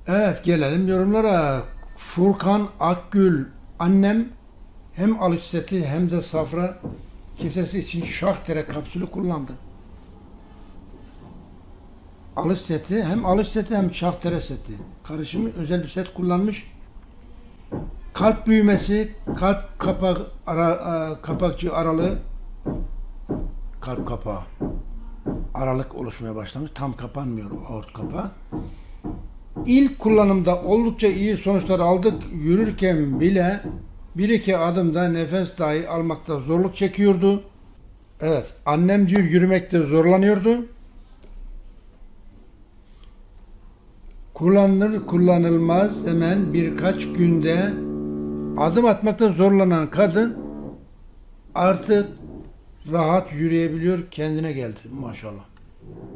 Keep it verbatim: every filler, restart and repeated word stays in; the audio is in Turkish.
Evet, gelelim yorumlara. Furkan Akgül, annem hem alış seti hem de safra kesesi için şahtere kapsülü kullandı. Alış seti hem alış seti hem şahtere seti karışımı özel bir set kullanmış. Kalp büyümesi, kalp kapak ara, e, kapakçı aralığı, kalp kapağı aralık oluşmaya başlamış. Tam kapanmıyor aort kapağı. İlk kullanımda oldukça iyi sonuçlar aldık. Yürürken bile bir iki adımda nefes dahi almakta zorluk çekiyordu. Evet, annem diyor yürümekte zorlanıyordu. Kullanılır kullanılmaz hemen birkaç günde adım atmakta zorlanan kadın artık rahat yürüyebiliyor, kendine geldi maşallah.